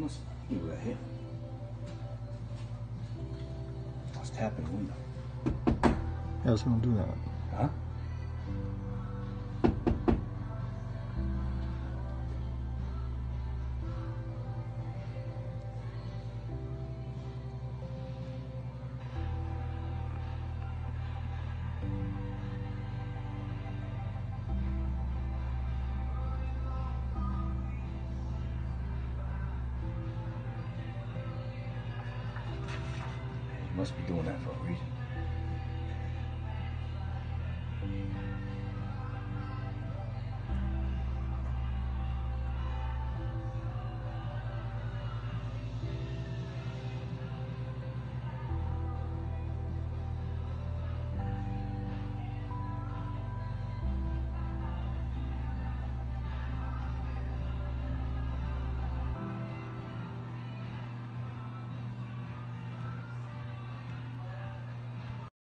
must be right here. I was tapping the window. Yeah, I was gonna do that. Huh? You must be doing that for a reason.